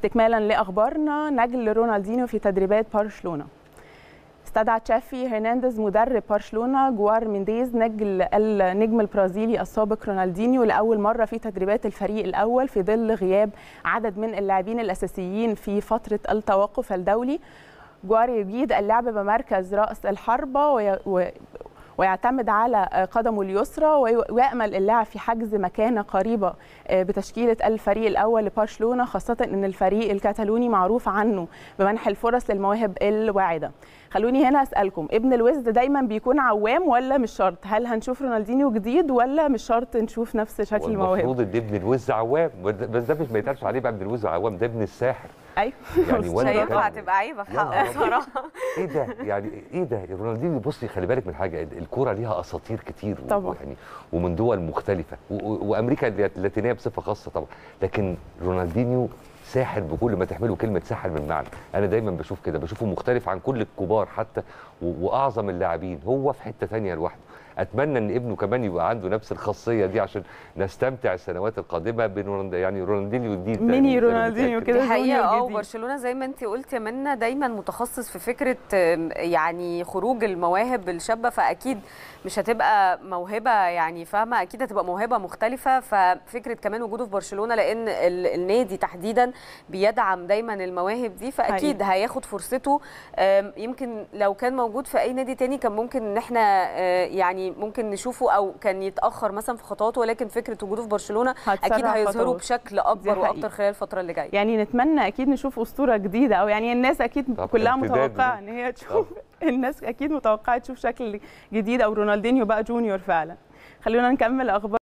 استكمالا لاخبارنا، نجل رونالدينيو في تدريبات برشلونه. استدعى تشافي هرنانديز مدرب برشلونه جوار مينديز النجم البرازيلي السابق رونالدينيو لاول مره في تدريبات الفريق الاول في ظل غياب عدد من اللاعبين الاساسيين في فتره التوقف الدولي. جوار يجيد اللعب بمركز راس الحربه ويعتمد على قدمه اليسرى، ويأمل اللاعب في حجز مكانة قريبة بتشكيلة الفريق الأول لبرشلونة، خاصة أن الفريق الكتالوني معروف عنه بمنح الفرص للمواهب الواعدة. خلوني هنا أسألكم، ابن الوزد دايما بيكون عوام ولا مش شرط؟ هل هنشوف رونالدينيو جديد ولا مش شرط نشوف نفس شكل المواهب؟ المفروض ان ابن الوزد عوام، بس ده مش ما يتقالش عليه بقى ابن الوزد عوام، ده ابن الساحر. ايوه يعني مش هينفع تبقى عيبه في حقه بصراحه. ايه ده يعني ايه ده؟ رونالدينيو بصي خلي بالك من حاجه، الكوره ليها اساطير كتير طبعا يعني ومن دول مختلفه وامريكا اللاتينيه بصفه خاصه طبعا، لكن رونالدينيو ساحر بكل ما تحمله كلمه ساحر من معنى. انا دايما بشوف كده، بشوفه مختلف عن كل الكبار حتى واعظم اللاعبين، هو في حته ثانيه لوحده. اتمنى ان ابنه كمان يبقى عنده نفس الخاصيه دي عشان نستمتع السنوات القادمه يعني رونالدينيو جديد، ميني رونالدينيو كده. دي حقيقه. وبرشلونه زي ما انت قلتي يا منى دايما متخصص في فكره يعني خروج المواهب الشابه، فاكيد مش هتبقى موهبه يعني فاهمه، اكيد هتبقى موهبه مختلفه. ففكره كمان وجوده في برشلونه لان النادي تحديدا بيدعم دايما المواهب دي، فاكيد هياخد فرصته. يمكن لو كان موجود في اي نادي تاني كان ممكن ان احنا يعني ممكن نشوفه او كان يتاخر مثلا في خطواته، ولكن فكره وجوده في برشلونه اكيد هيظهره بشكل اكبر واكتر خلال الفتره اللي جايه. يعني نتمنى اكيد نشوف اسطوره جديده، او يعني الناس اكيد كلها متوقعه ان هي تشوف الناس اكيد متوقعه تشوف شكل جديد او رونالدينيو بقى جونيور فعلا. خلونا نكمل اخبار